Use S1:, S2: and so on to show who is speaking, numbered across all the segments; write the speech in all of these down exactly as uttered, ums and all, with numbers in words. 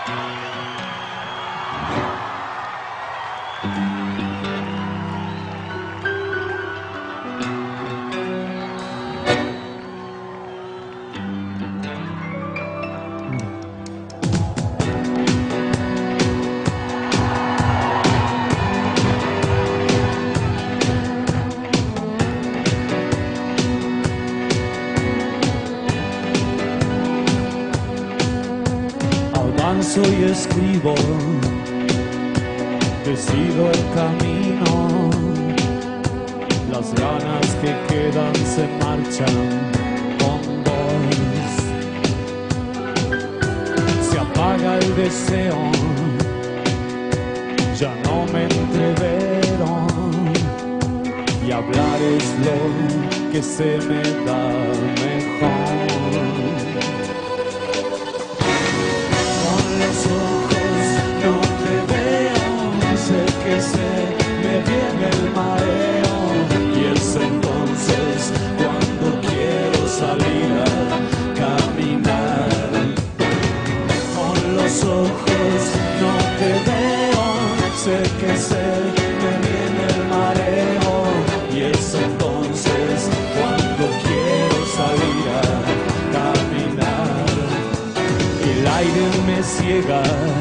S1: Avanzo y escribo, decido el camino, las ganas que quedan se marchan con vos. Se apaga el deseo, ya no me entrevero, y hablar es lo que se me da mejor. Los ojos no te veo, sé que se me viene el mareo, y es entonces cuando quiero salir a caminar. Con los ojos no te veo, sé que se me viene el mareo, y es entonces cuando quiero salir a caminar. El aire me ciega,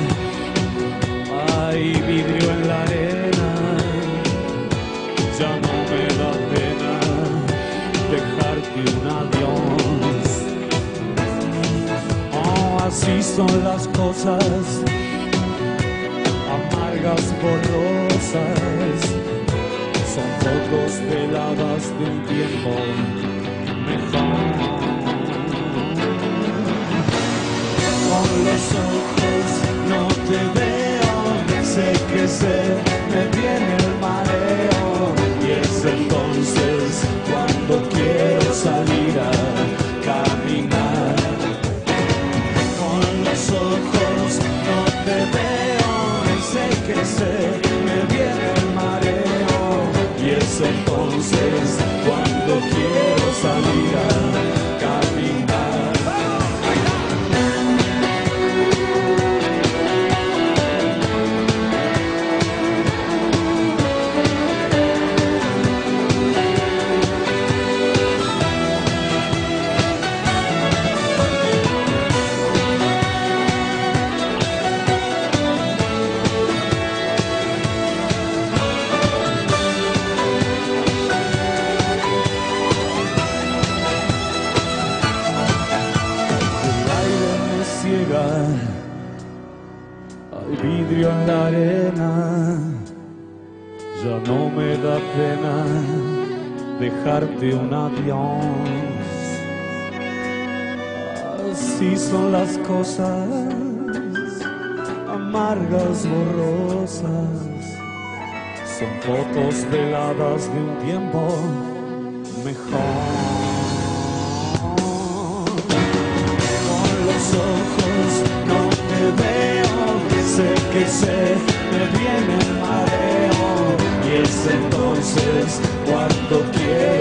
S1: hay vidrio en la arena, ya no me da pena dejarte un adiós. Oh, así son las cosas, amargas, borrosas, son fotos veladas de un tiempo mejor. Con los ojos no te veo, sé que se me viene el mareo, y es entonces cuando quiero salir a caminar. Con los ojos no te veo, sé que se me viene el mareo, y es entonces cuando quiero salir a caminar. Hay vidrio en la arena, ya no me da pena dejarte un adiós. Así son las cosas, amargas, borrosas, son fotos veladas de un tiempo mejor. Con los ojos no te veo, sé que se me viene el mareo, y es entonces cuando quiero